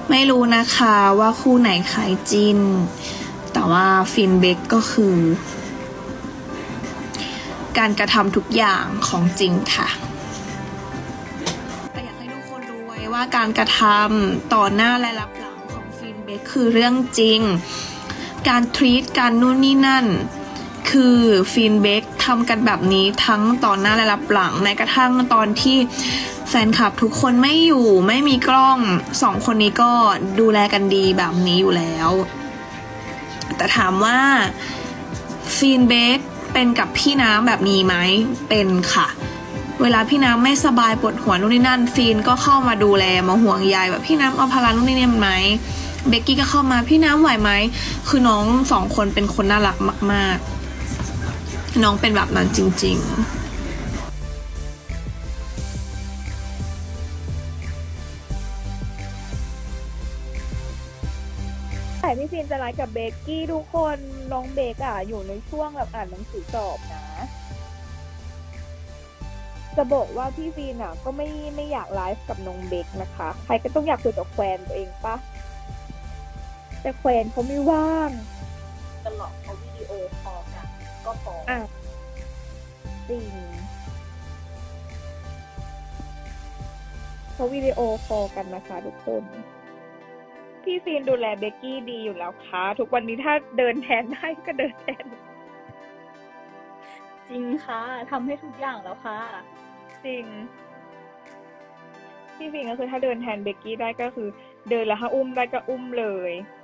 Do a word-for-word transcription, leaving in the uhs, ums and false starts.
ไม่รู้นะคะว่าคู่ไหนขายจินแต่ว่าฟินเบคก็คือ การกระทำทุกอย่างของจริงค่ะแต่อยากให้ทุกคนรู้ไว้ว่าการกระทำต่อหน้าและรับหลังของฟินเบคคือเรื่องจริงการทรีตการนู่นนี่นั่นคือฟินเบคทำกันแบบนี้ทั้งต่อหน้าและรับหลังแม้กระทั่งตอนที่แฟนคลับทุกคนไม่อยู่ไม่มีกล้องสองคนนี้ก็ดูแลกันดีแบบนี้อยู่แล้วแต่ถามว่าฟินเบคเป็นกับพี่น้ำแบบนี้ไหมเป็นค่ะเวลาพี่น้ำไม่สบายปวดหัวนู่นนี่นั่นฟินก็เข้ามาดูแลมาห่วงใยแบบพี่น้ำเอาพารานู่นนี่นั่นไหมเบกกี้ก็เข้ามาพี่น้ำไหวไหมคือน้องสองคนเป็นคนน่ารักมากๆน้องเป็นแบบนั้นจริงๆแต่พี่ฟินจะไลฟ์กับเบกกี้ทุกคนน้องเบกอ่ะอยู่ในช่วงแบบอ่านหนังสือสอบนะจะบอกว่าพี่ฟินอ่ะก็ไม่ไม่อยากไลฟ์กับน้องเบกนะคะใครก็ต้องอยากคุยกับแควนตัวเองปะแต่แควนเขาไม่ว่างตลอดเขาวิดีโอคอลกันก็พออ่ะจริงเขาวิดีโอคอลกันนะคะทุกคนพี่ฟินดูแลเบกกี้ดีอยู่แล้วค่ะทุกวันนี้ถ้าเดินแทนได้ก็เดินแทนจริงค่ะทำให้ทุกอย่างแล้วค่ะจริงพี่ฟินก็คือถ้าเดินแทนเบกกี้ได้ก็คือเดินแล้วถ้าอุ้มได้ก็อุ้มเลย